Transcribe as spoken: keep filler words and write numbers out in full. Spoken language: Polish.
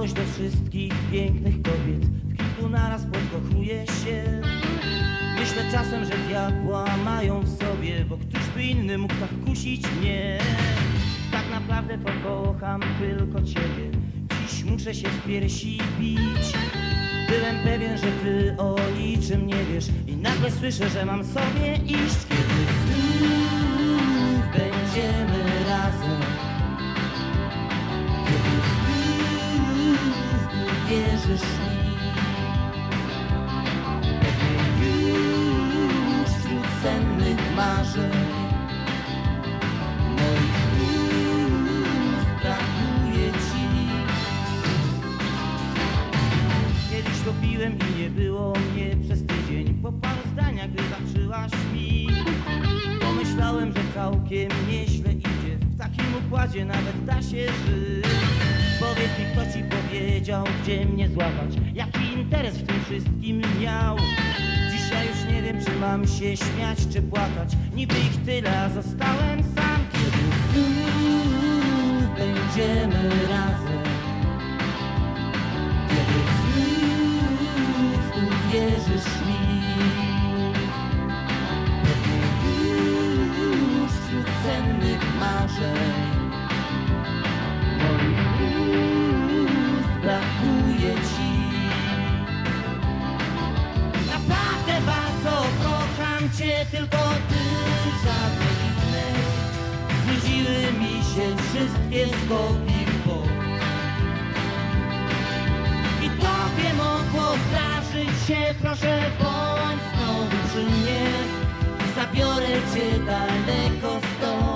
słabość do wszystkich pięknych kobiet, w kilku naraz podkochuję się. Myślę czasem, że diabła mają w sobie, bo któż by inny mógł tak kusić mnie. Tak naprawdę to kocham tylko ciebie, dziś muszę się w piersi bić. Byłem pewien, że ty o niczym nie wiesz i nagle słyszę, że mam sobie iść. Kiedy znów będziemy razem, kiedy znów uwierzysz mi, pewnie już wśród sennych marzeń moich ust brakuje ci. Kiedyś to piłem i nie było mnie przez tydzień, po paru zdaniach wybaczyłaś mi. Pomyślałem, że całkiem nieźle idzie, w takim układzie nawet da się żyć. Powiedz mi, kto ci powiedział, gdzie mnie złapać, jaki interes w tym wszystkim miał. Dzisiaj już nie wiem, czy mam się śmiać, czy płakać, niby ich tyle, a zostałem sam. Kiedy znów będziemy razem, kiedy znów uwierzysz mi, pewnie już wśród sennych marzeń moich ust brakuje ci. Naprawdę bardzo kocham cię, tylko ty, żadne inne. Znudziły mi się wszystkie skoki w bok i tobie mogło zdarzyć się. Proszę, bądź znowu przy mnie, zabiorę cię daleko stąd.